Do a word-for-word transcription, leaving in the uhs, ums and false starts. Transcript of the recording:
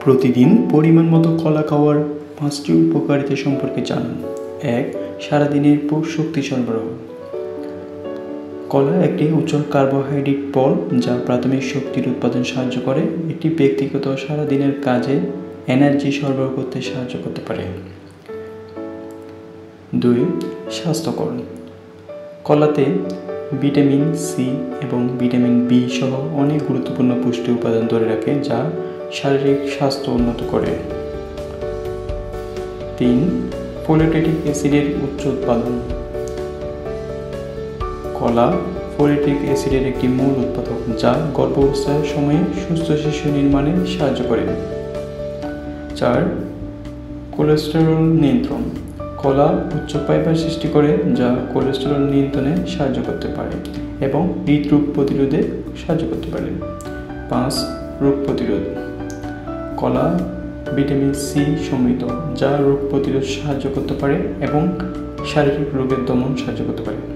প্রতিদিন পরিমাণ মতো কলা খাওয়ার পাঁচটি উপকারিতা সম্পর্কে জানুন। এক, সারাদিনের শক্তি সরবরাহ। কলা একটি উচ্চ কার্বোহাইড্রেট ফল যা প্রাথমিক শক্তির উৎপাদন সাহায্য করে। এটি ব্যক্তিগত সারাদিনের কাজে এনার্জি সরবরাহ করতে সাহায্য করতে পারে। দুই, স্বাস্থ্যকর। কলাতে ভিটামিন সি এবং ভিটামিন বি সহ অনেক গুরুত্বপূর্ণ পুষ্টি উপাদান ধরে রাখে যা শারীরিক স্বাস্থ্য উন্নত করে। তিন, ফোলিক অ্যাসিডের উচ্চ উৎপাদন। কলা ফোলিক অ্যাসিডের একটি মূল উৎপাদক যা গর্ভাবস্থার সময়ে সুস্থ শিশু নির্মাণে সাহায্য করে। চার, কোলেস্টেরল নিয়ন্ত্রণ। কলা উচ্চ ফাইবার সৃষ্টি করে যা কোলেস্টেরল নিয়ন্ত্রণে সাহায্য করতে পারে এবং হৃদরোগ প্রতিরোধে সাহায্য করতে পারে। পাঁচ, রোগ প্রতিরোধ। কলা ভিটামিন সি সমৃদ্ধ যা রোগ প্রতিরোধ সাহায্য করতে পারে এবং শারীরিক রোগের দমন সাহায্য করতে পারে।